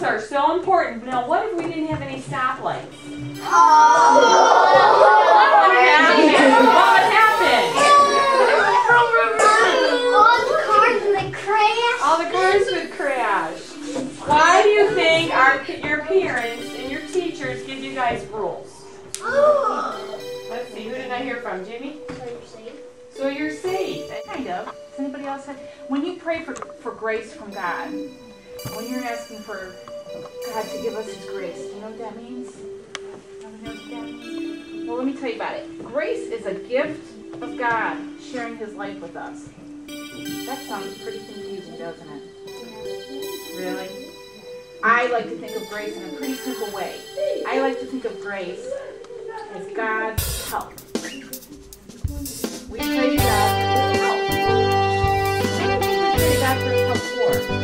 are so important. Now, what if we didn't have any stoplights? Oh. What would happen? All the cars would crash. Why do you think your parents and your teachers give you guys rules? Let's see, who did I hear from? Jimmy? So you're safe. Kind of. Does anybody else have? When you pray for grace from God, when you're asking for God to give us His grace, do you know what that means? Anyone know what that means? Well, let me tell you about it. Grace is a gift of God sharing His life with us. That sounds pretty confusing, doesn't it? Really? I like to think of grace in a pretty simple way. I like to think of grace as God's help. We pray to God for His help. What do you think we pray to God for His help for?